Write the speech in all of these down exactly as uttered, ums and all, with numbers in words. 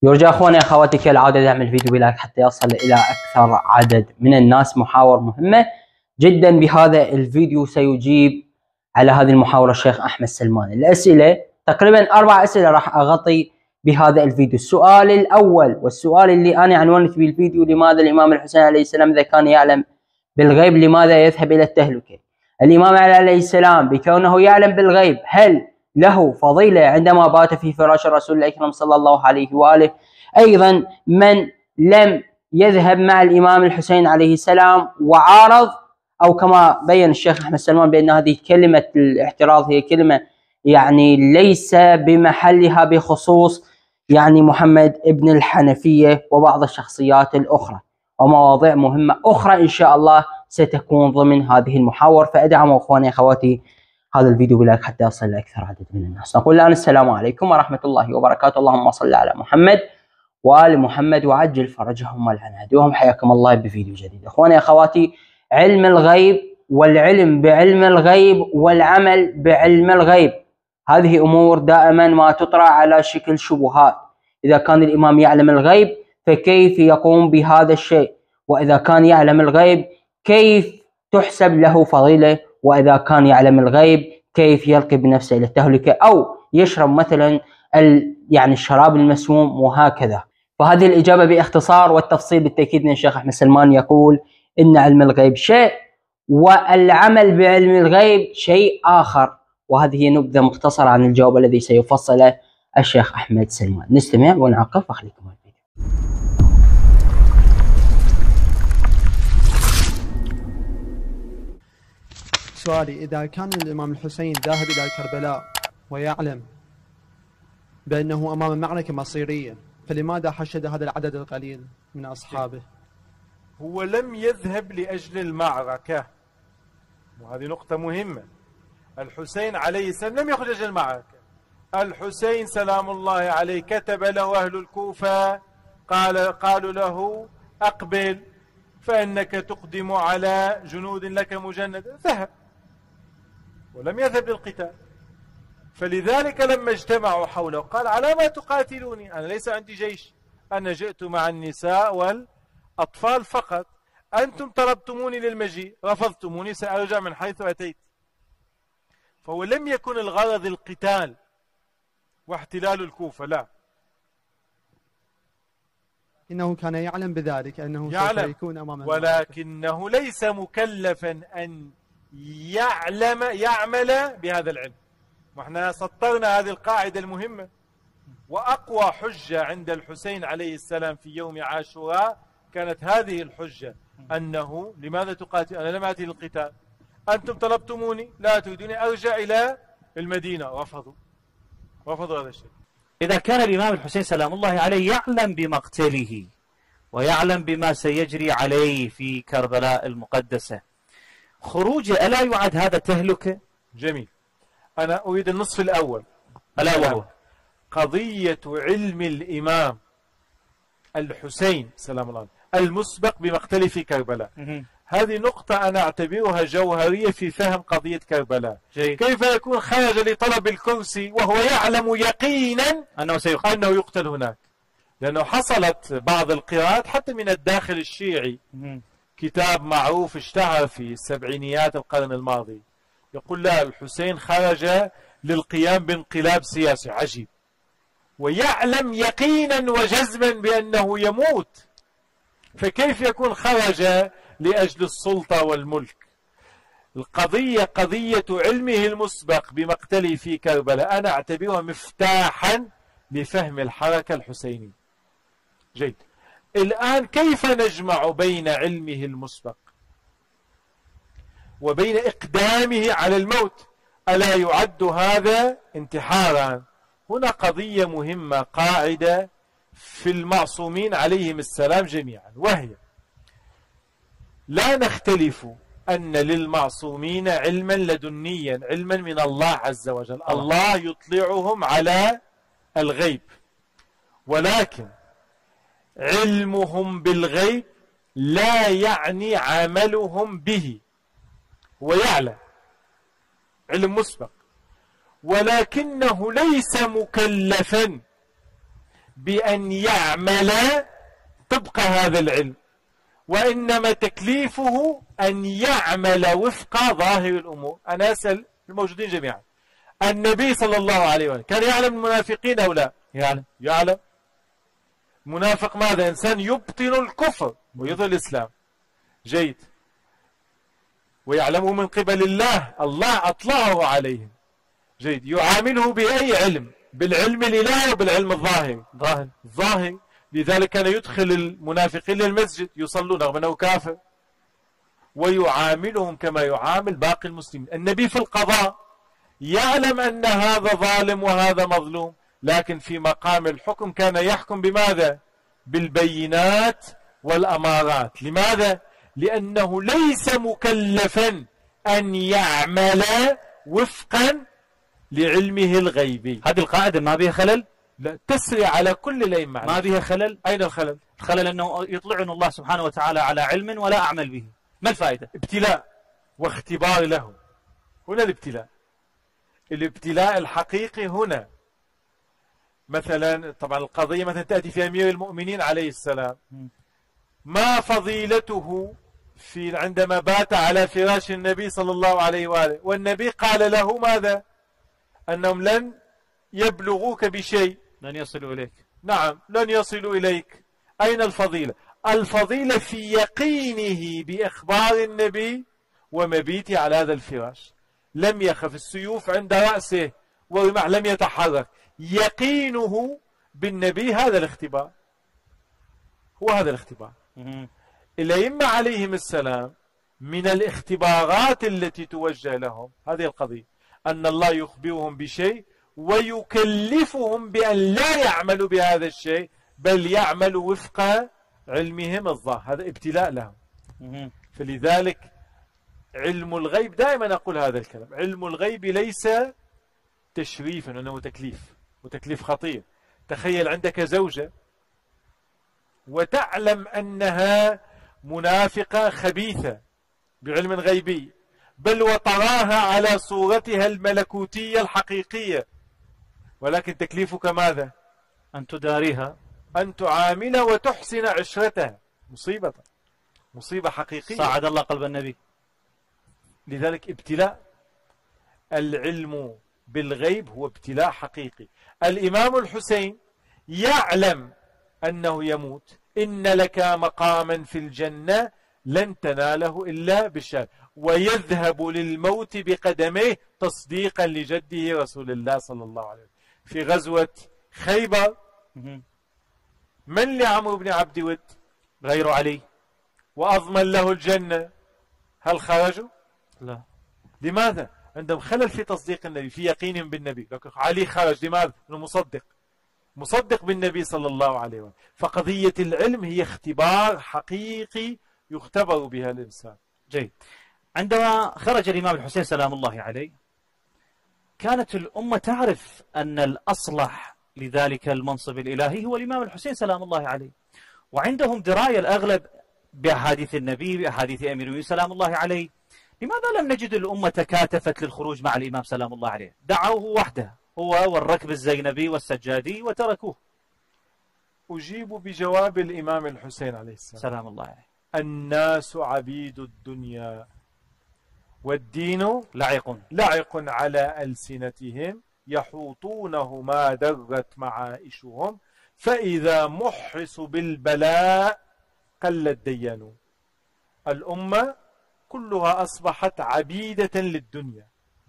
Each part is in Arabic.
يرجى اخواني اخواتي كالعاده دعم الفيديو بلايك حتى يصل الى اكثر عدد من الناس. محاور مهمه جدا بهذا الفيديو سيجيب على هذه المحاوره الشيخ احمد سلمان. الاسئله تقريبا اربع اسئله راح اغطي بهذا الفيديو. السؤال الاول والسؤال اللي انا عنونت به الفيديو: لماذا الامام الحسين عليه السلام اذا كان يعلم بالغيب لماذا يذهب الى التهلكه؟ الامام علي عليه السلام بكونه يعلم بالغيب هل له فضيلة عندما بات في فراش الرسول الأكرم صلى الله عليه وآله؟ أيضا من لم يذهب مع الإمام الحسين عليه السلام وعارض، أو كما بين الشيخ أحمد سلمان بأن هذه كلمة الاعتراض هي كلمة يعني ليس بمحلها بخصوص يعني محمد ابن الحنفية وبعض الشخصيات الأخرى، ومواضيع مهمة أخرى إن شاء الله ستكون ضمن هذه المحاور. فأدعموا أخواني أخواتي هذا الفيديو بلايك حتى يصل لاكثر عدد من الناس. نقول الان السلام عليكم ورحمه الله وبركاته. اللهم صل على محمد وال محمد وعجل فرجهم والعن هديهم. حياكم الله بفيديو جديد. اخواني اخواتي، علم الغيب والعلم بعلم الغيب والعمل بعلم الغيب هذه امور دائما ما تطرح على شكل شبهات. اذا كان الامام يعلم الغيب فكيف يقوم بهذا الشيء؟ واذا كان يعلم الغيب كيف تحسب له فضيله؟ وإذا كان يعلم الغيب كيف يلقي بنفسه إلى التهلكة أو يشرب مثلا يعني الشراب المسموم وهكذا؟ فهذه الإجابة باختصار، والتفصيل بالتأكيد من الشيخ أحمد سلمان يقول إن علم الغيب شيء والعمل بعلم الغيب شيء آخر. وهذه هي نبذة مختصرة عن الجواب الذي سيفصله الشيخ أحمد سلمان. نستمع ونعقب فخليكم الفيديو. سؤالي: إذا كان الإمام الحسين ذاهب إلى كربلاء ويعلم بأنه أمام معركة مصيرية، فلماذا حشد هذا العدد القليل من أصحابه؟ هو لم يذهب لأجل المعركة، وهذه نقطة مهمة. الحسين عليه السلام لم يخرج لأجل المعركة. الحسين سلام الله عليه كتب له أهل الكوفة، قال قالوا له أقبل فإنك تقدم على جنود لك مجندة. ذهب ولم يذهب للقتال. فلذلك لما اجتمعوا حوله قال: على ما تقاتلوني؟ أنا ليس عندي جيش، أنا جئت مع النساء والأطفال فقط. أنتم طلبتموني للمجيء، رفضتموني، سأرجع من حيث أتيت. فهو لم يكن الغرض القتال واحتلال الكوفة، لا، إنه كان يعلم بذلك أنه يعلم سوف يكون أمام المعركة، ولكنه ليس مكلفا أن يعلم يعمل بهذا العلم. واحنا سطرنا هذه القاعدة المهمة. وأقوى حجة عند الحسين عليه السلام في يوم عاشوراء كانت هذه الحجة، أنه لماذا تقاتل؟ أنا لم آتي للقتال، أنتم طلبتموني، لا تريدوني، أرجع إلى المدينة. رفضوا رفضوا هذا الشيء. إذا كان الإمام الحسين سلام الله عليه يعلم بمقتله ويعلم بما سيجري عليه في كربلاء المقدسة، خروجه ألا يعد هذا تهلكة؟ جميل. أنا أريد النصف الأول. ألا وهو قضية علم الإمام الحسين سلام الله عليه المسبق بمقتله في كربلاء. هذه نقطة أنا أعتبرها جوهرية في فهم قضية كربلاء. جيد. كيف يكون خرج لطلب الكرسي وهو يعلم يقينا أنه سيقتل أنه يقتل هناك؟ لأنه حصلت بعض القراءات حتى من الداخل الشيعي. كتاب معروف اشتهر في السبعينيات القرن الماضي يقول: لا، الحسين خرج للقيام بانقلاب سياسي. عجيب. ويعلم يقينا وجزما بأنه يموت، فكيف يكون خرج لأجل السلطة والملك؟ القضية قضية علمه المسبق بمقتله في كربلاء أنا أعتبرها مفتاحا لفهم الحركة الحسينية. جيد. الآن كيف نجمع بين علمه المسبق وبين إقدامه على الموت؟ ألا يعد هذا انتحارا؟ هنا قضية مهمة، قاعدة في المعصومين عليهم السلام جميعا، وهي: لا نختلف أن للمعصومين علما لدنيا، علما من الله عز وجل، الله يطلعهم على الغيب، ولكن علمهم بالغيب لا يعني عملهم به. هو يعلم علم مسبق، ولكنه ليس مكلفا بأن يعمل طبق هذا العلم، وإنما تكليفه أن يعمل وفق ظاهر الأمور. أنا أسأل الموجودين جميعا، النبي صلى الله عليه وسلم كان يعلم المنافقين أو لا؟ يعلم. يعلم. منافق ماذا؟ إنسان يبطن الكفر ويظهر الإسلام. جيد. ويعلمه من قبل الله، الله أطلعه عليهم. جيد. يعامله بأي علم؟ بالعلم الإلهي وبالعلم الظاهر؟ ظاهر. ظاهر. لذلك كان يدخل المنافقين للمسجد يصلون رغم أنه كافر، ويعاملهم كما يعامل باقي المسلمين. النبي في القضاء يعلم أن هذا ظالم وهذا مظلوم، لكن في مقام الحكم كان يحكم بماذا؟ بالبينات والأمارات. لماذا؟ لأنه ليس مكلفا أن يعمل وفقا لعلمه الغيبي. هذه القاعدة ما بها خلل؟ لا، تسري على كل الأئمة. ما بها خلل؟ أين الخلل؟ الخلل أنه يطلعنا الله سبحانه وتعالى على علم ولا أعمل به. ما الفائدة؟ ابتلاء واختبار لهم. هنا الابتلاء، الابتلاء الحقيقي هنا. مثلا طبعا القضية مثلا تأتي في أمير المؤمنين عليه السلام، ما فضيلته في عندما بات على فراش النبي صلى الله عليه وآله، والنبي قال له ماذا؟ أنهم لن يبلغوك بشيء، لن يصلوا إليك. نعم، لن يصلوا إليك. أين الفضيلة؟ الفضيلة في يقينه بإخبار النبي ومبيته على هذا الفراش. لم يخف، السيوف عند رأسه والرمح لم يتحرك. يقينه بالنبي هذا الاختبار، هو هذا الاختبار. الأئمة عليهم السلام من الاختبارات التي توجه لهم هذه القضية، أن الله يخبرهم بشيء ويكلفهم بأن لا يعملوا بهذا الشيء، بل يعملوا وفق علمهم الظاهر. هذا ابتلاء لهم. فلذلك علم الغيب، دائما أقول هذا الكلام، علم الغيب ليس تشريفا، إنه تكليف، وتكليف خطير. تخيل عندك زوجة وتعلم أنها منافقة خبيثة بعلم غيبي، بل وتراها على صورتها الملكوتية الحقيقية، ولكن تكليفك ماذا؟ أن تداريها، أن تعامل وتحسن عشرتها. مصيبة، مصيبة حقيقية. صعد الله قلب النبي. لذلك ابتلاء. العلم بالغيب هو ابتلاء حقيقي. الإمام الحسين يعلم أنه يموت، إن لك مقاما في الجنة لن تناله إلا بالشهادة، ويذهب للموت بقدميه تصديقا لجده رسول الله صلى الله عليه وسلم. في غزوة خيبر من لعمرو بن عبد ود غير علي، وأضمن له الجنة، هل خرجوا؟ لا. لماذا؟ عندهم خلل في تصديق النبي، في يقينهم بالنبي. لكن علي خرج، لماذا؟ أنه مصدق، مصدق بالنبي صلى الله عليه وسلم. فقضية العلم هي اختبار حقيقي يختبر بها الإنسان. جيد. عندما خرج الإمام الحسين سلام الله عليه، كانت الأمة تعرف أن الأصلح لذلك المنصب الإلهي هو الإمام الحسين سلام الله عليه، وعندهم دراية الأغلب بأحاديث النبي، بأحاديث أمير المؤمنين سلام الله عليه. لماذا لم نجد الأمة تكاتفت للخروج مع الإمام سلام الله عليه؟ دعوه وحده، هو والركب الزينبي والسجادي، وتركوه. أجيب بجواب الإمام الحسين عليه السلام سلام الله عليه: الناس عبيد الدنيا والدين لعق لعق على ألسنتهم، يحوطونه ما درت معائشهم، فإذا محرسوا بالبلاء قل الديان. الأمة كلها أصبحت عبيدة للدنيا،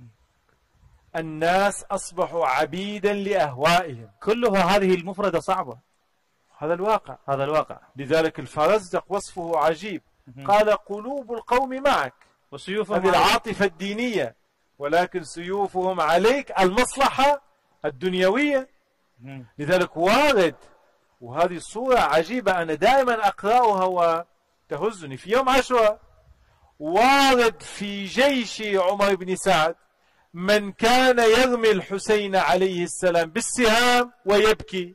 الناس أصبحوا عبيدا لأهوائهم. كلها هذه المفردة صعبة. هذا الواقع، هذا الواقع. لذلك الفرزدق وصفه عجيب، قال: قلوب القوم معك، وسيوفهم هذه العاطفة الدينية، ولكن سيوفهم عليك المصلحة الدنيوية. لذلك وارد، وهذه الصورة عجيبة أنا دائما أقرأها وتهزني. في يوم عاشوراء وارد في جيش عمر بن سعد من كان يرمي الحسين عليه السلام بالسهام ويبكي،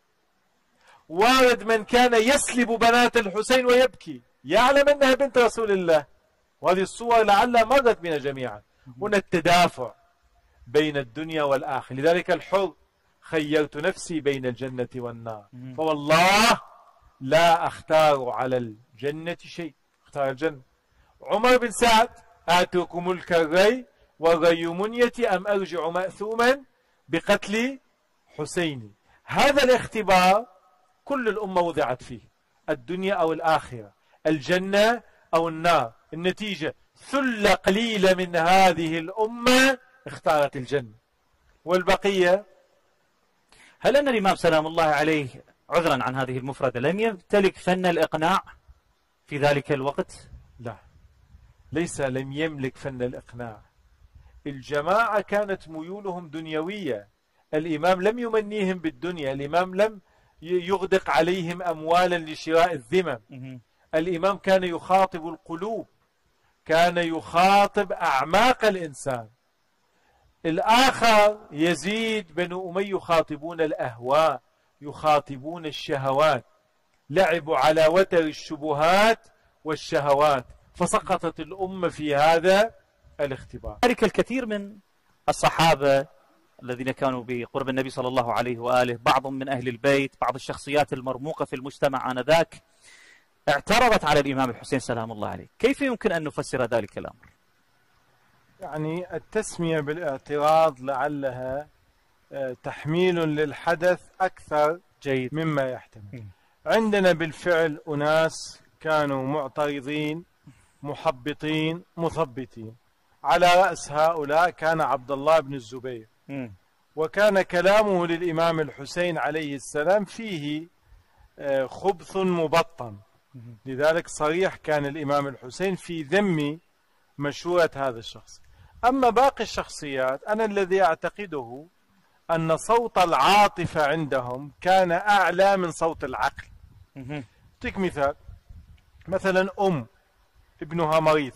وارد من كان يسلب بنات الحسين ويبكي، يعلم أنها بنت رسول الله. وهذه الصور لعلها مرت بنا جميعا. هنا التدافع بين الدنيا والآخرة. لذلك الحر خيرت نفسي بين الجنة والنار، فوالله لا أختار على الجنة شيء، اختار الجنة. عمر بن سعد: آترك ملك الري والري منيتي أم أرجع مأثوما بقتل حسيني. هذا الاختبار كل الأمة وضعت فيه، الدنيا أو الآخرة، الجنة أو النار. النتيجة ثلة قليلة من هذه الأمة اختارت الجنة، والبقية. هل أن الإمام سلام الله عليه عذرا عن هذه المفردة لم يمتلك فن الإقناع في ذلك الوقت؟ لا، ليس لم يملك فن الإقناع. الجماعة كانت ميولهم دنيوية، الإمام لم يمنيهم بالدنيا، الإمام لم يغدق عليهم أموالا لشراء الذمم. الإمام كان يخاطب القلوب، كان يخاطب أعماق الإنسان. الآخر يزيد بن أمية يخاطبون الأهواء، يخاطبون الشهوات، لعبوا على وتر الشبهات والشهوات، فسقطت الأمة في هذا الاختبار. ذلك الكثير من الصحابة الذين كانوا بقرب النبي صلى الله عليه وآله، بعض من أهل البيت، بعض الشخصيات المرموقة في المجتمع آنذاك، اعترضت على الإمام الحسين سلام الله عليه. كيف يمكن أن نفسر ذلك الأمر؟ يعني التسمية بالاعتراض لعلها تحميل للحدث أكثر جيد مما يحتمل. عندنا بالفعل أناس كانوا معترضين محبطين مثبتين، على رأس هؤلاء كان عبد الله بن الزبير، وكان كلامه للإمام الحسين عليه السلام فيه خبث مبطن، لذلك صريح كان الإمام الحسين في ذم مشورة هذا الشخص. أما باقي الشخصيات أنا الذي أعتقده أن صوت العاطفة عندهم كان أعلى من صوت العقل. أعطيك مثال، مثلا أم ابنها مريض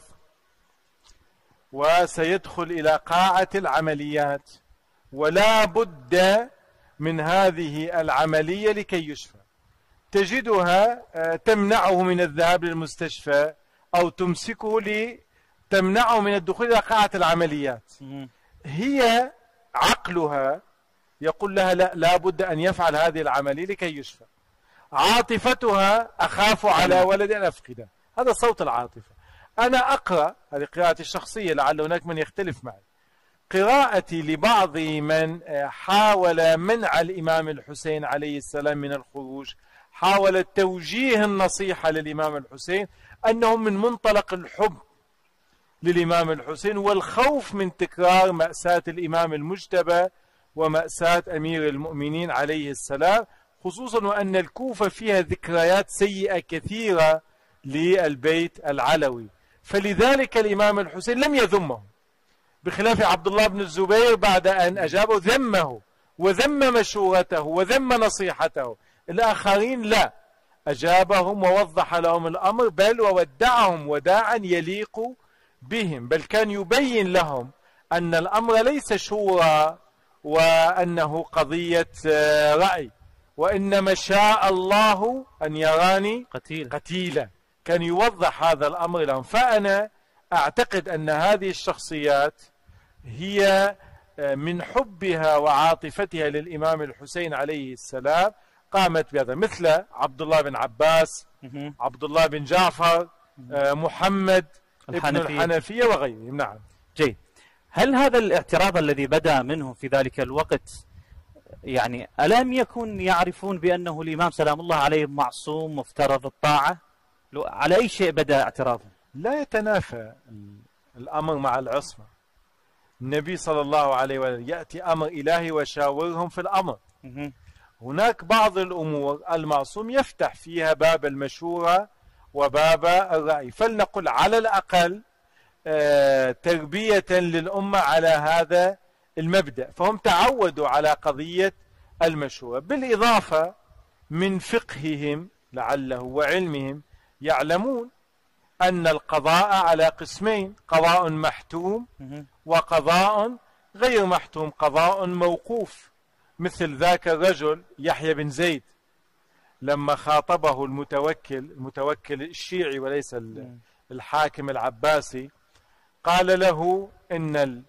وسيدخل إلى قاعة العمليات ولا بد من هذه العملية لكي يشفى، تجدها تمنعه من الذهاب للمستشفى أو تمسكه لتمنعه من الدخول إلى قاعة العمليات. هي عقلها يقول لها لا, لا بد أن يفعل هذه العملية لكي يشفى، عاطفتها أخاف على ولدي أن أفقده، هذا صوت العاطفة. أنا أقرأ، هذه قراءتي الشخصية لعل هناك من يختلف معي، قراءتي لبعض من حاول منع الإمام الحسين عليه السلام من الخروج، حاول توجيه النصيحة للإمام الحسين، أنهم من منطلق الحب للإمام الحسين والخوف من تكرار مأساة الإمام المجتبى ومأساة أمير المؤمنين عليه السلام، خصوصا وأن الكوفة فيها ذكريات سيئة كثيرة للبيت العلوي، فلذلك الإمام الحسين لم يذمه، بخلاف عبد الله بن الزبير بعد أن أجابه ذمه وذم مشورته وذم نصيحته. الآخرين لا، أجابهم ووضح لهم الأمر، بل وودعهم وداعا يليق بهم، بل كان يبين لهم أن الأمر ليس شورى وأنه قضية رأي، وإنما شاء الله أن يراني قتيل. قتيلا، كان يوضح هذا الأمر لهم. فأنا أعتقد أن هذه الشخصيات هي من حبها وعاطفتها للإمام الحسين عليه السلام قامت بهذا، مثل عبد الله بن عباس، عبد الله بن جعفر، محمد ابن الحنفية وغيرهم. نعم. جيد. هل هذا الاعتراض الذي بدأ منه في ذلك الوقت يعني ألم يكن يعرفون بأنه الإمام سلام الله عليه معصوم مفترض الطاعة؟ على أي شيء بدأ اعتراضه؟ لا يتنافى الأمر مع العصمة. النبي صلى الله عليه وسلم يأتي أمر إلهي وشاورهم في الأمر. هناك بعض الأمور المعصوم يفتح فيها باب المشورة وباب الرأي، فلنقل على الأقل تربية للأمة على هذا المبدأ، فهم تعودوا على قضية المشورة. بالإضافة من فقههم لعله وعلمهم يعلمون أن القضاء على قسمين، قضاء محتوم وقضاء غير محتوم، قضاء موقوف، مثل ذاك الرجل يحيى بن زيد لما خاطبه المتوكل المتوكل الشيعي وليس الحاكم العباسي، قال له إن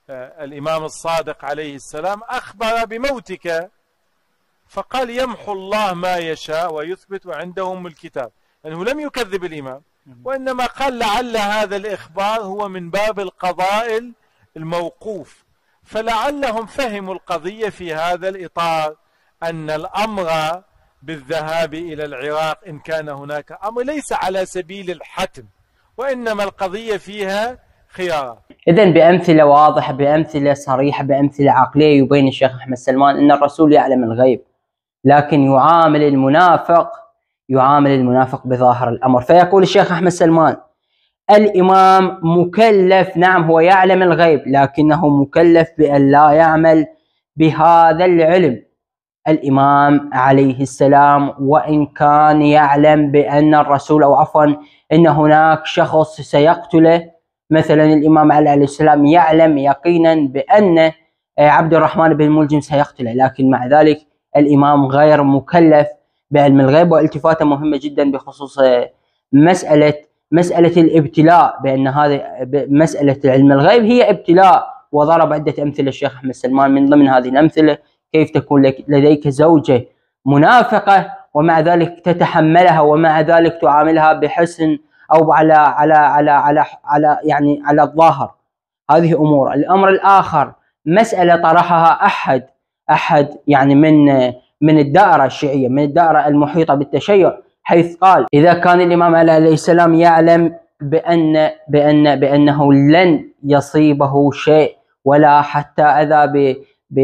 الإمام الصادق عليه السلام أخبر بموتك، فقال يمحو الله ما يشاء ويثبت وعنده أم الكتاب، لأنه لم يكذب الإمام، وإنما قال لعل هذا الإخبار هو من باب القضاء الموقوف، فلعلهم فهموا القضية في هذا الإطار، أن الأمر بالذهاب إلى العراق إن كان هناك أمر ليس على سبيل الحتم، وإنما القضية فيها خيارات. إذن بأمثلة واضحة، بأمثلة صريحة، بأمثلة عقلية يبين الشيخ أحمد سلمان أن الرسول يعلم الغيب، لكن يعامل المنافق يعامل المنافق بظاهر الأمر. فيقول الشيخ أحمد سلمان الإمام مكلف، نعم هو يعلم الغيب، لكنه مكلف بأن لا يعمل بهذا العلم. الإمام عليه السلام وإن كان يعلم بأن الرسول أو عفوا أن هناك شخص سيقتله، مثلا الإمام علي عليه السلام يعلم يقينا بأن عبد الرحمن بن ملجم سيقتله، لكن مع ذلك الإمام غير مكلف بعلم الغيب. والتفاتة مهمة جدا بخصوص مسألة مسألة الابتلاء، بأن هذه مسألة علم الغيب هي ابتلاء، وضرب عدة أمثلة الشيخ أحمد سلمان. من ضمن هذه الأمثلة كيف تكون لك لديك زوجة منافقة ومع ذلك تتحملها ومع ذلك تعاملها بحسن أو على على على على على يعني على الظاهر. هذه أمور. الأمر الآخر مسألة طرحها أحد أحد يعني من من الدائرة الشيعية، من الدائرة المحيطة بالتشيع، حيث قال إذا كان الإمام علي عليه السلام يعلم بأن بأن بأنه لن يصيبه شيء ولا حتى أذى ب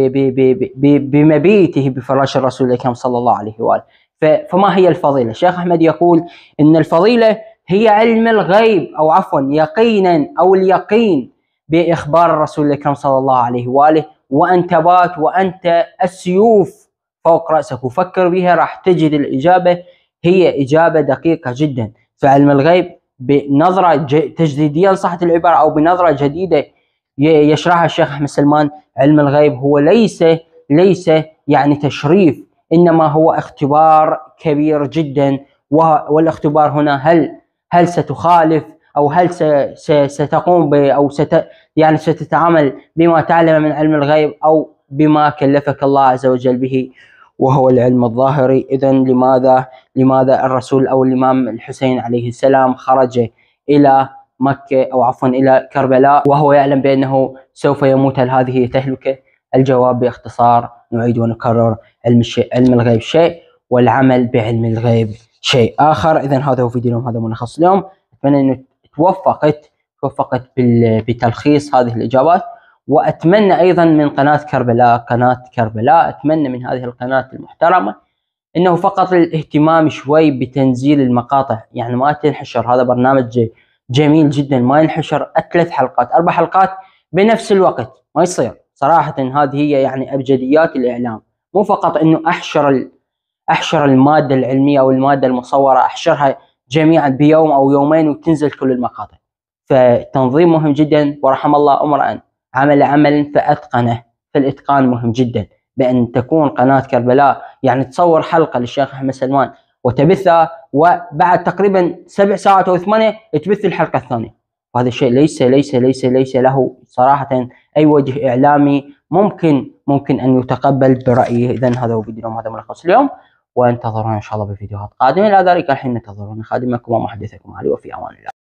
بمبيته بفراش الرسول الأكرم صلى الله عليه وآله، فما هي الفضيلة؟ الشيخ أحمد يقول إن الفضيلة هي علم الغيب أو عفوا يقينا أو اليقين بإخبار الرسول الأكرم صلى الله عليه وآله، وأن تبات وأنت السيوف فوق رأسك وفكر بها راح تجد الإجابة هي إجابة دقيقة جدا. فعلم الغيب بنظرة تجديدية صحة العبارة أو بنظرة جديدة يشرحها الشيخ أحمد سلمان، علم الغيب هو ليس ليس يعني تشريف، إنما هو اختبار كبير جدا. والاختبار هنا هل هل ستخالف أو هل ستقوم ب أو ست يعني ستتعامل بما تعلم من علم الغيب أو بما كلفك الله عز وجل به وهو العلم الظاهري. إذن لماذا لماذا الرسول أو الإمام الحسين عليه السلام خرج إلى مكة أو عفوا إلى كربلاء وهو يعلم بأنه سوف يموت؟ هل هذه تهلكة؟ الجواب باختصار نعيد ونكرر، علم الشيء علم الغيب شيء والعمل بعلم الغيب شيء آخر. إذن هذا هو فيديو اليوم، هذا ملخص اليوم. أتمنى أنه توفقت توفقت بتلخيص هذه الإجابات، وأتمنى أيضا من قناة كربلاء قناة كربلاء أتمنى من هذه القناة المحترمة أنه فقط الاهتمام شوي بتنزيل المقاطع، يعني ما تنحشر. هذا برنامج جميل جدا، ما ينحشر ثلاث حلقات أربع حلقات بنفس الوقت، ما يصير صراحة. هذه هي يعني أبجديات الإعلام، مو فقط أنه أحشر أحشر المادة العلمية أو المادة المصورة أحشرها جميعا بيوم أو يومين وتنزل كل المقاطع. فالتنظيم مهم جدا، ورحم الله امرأ عمل عملا فأتقنه. فالإتقان مهم جدا، بأن تكون قناة كربلاء يعني تصور حلقة للشيخ أحمد سلمان وتبثها، وبعد تقريبا سبع ساعات أو ثمانية تبث الحلقة الثانية. وهذا الشيء ليس ليس ليس ليس له صراحة أي وجه إعلامي ممكن ممكن أن يتقبل برأيه. إذن هذا هو فيديو، هذا ملخص اليوم، وانتظرونا إن شاء الله بفيديوهات قادمة. إلى ذلك الحين انتظرونا خادمكم ومحدثكم علي، وفي أمان الله.